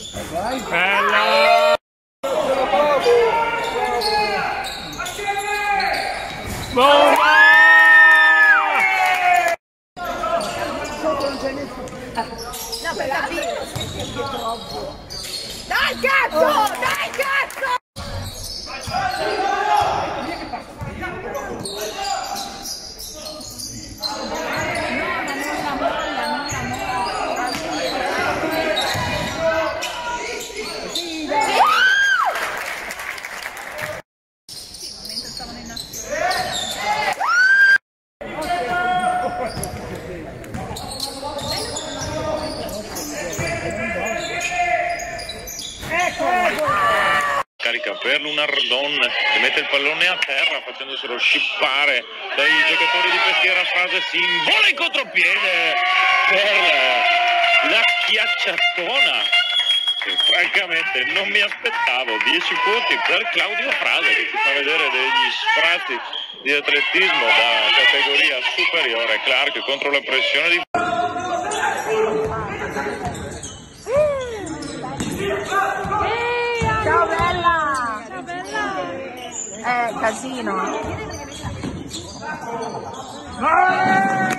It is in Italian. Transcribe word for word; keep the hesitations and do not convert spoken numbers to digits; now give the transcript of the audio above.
Bella! Bomba! No, per capire, perché troppo. Dai cazzo! Dai cazzo! Carica per Lunardon che mette il pallone a terra facendoselo scippare dai giocatori di Peschiera. Frase si invola in contropiede per la schiacciatona che francamente non mi aspettavo. dieci punti per Claudio Frase che ci fa vedere degli sprazzi di atletismo da categoria superiore. Clark contro la pressione di Ciao bella! Ciao bella! Eh, casino!